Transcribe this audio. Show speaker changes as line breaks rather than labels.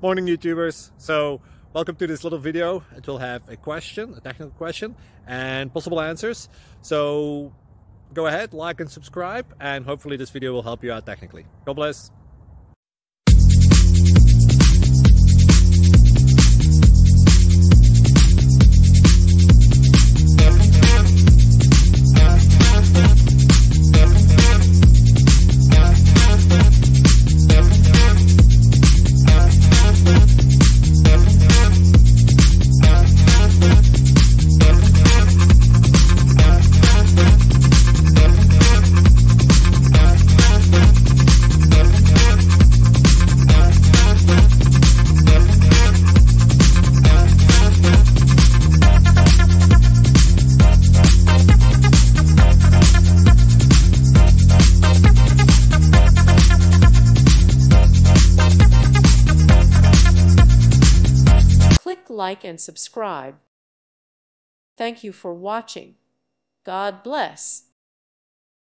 Morning YouTubers. So welcome to this little video. It will have a question, a technical question, and possible answers. So go ahead, like and subscribe, and hopefully this video will help you out technically. God bless.
Like and subscribe. Thank you for watching. God bless.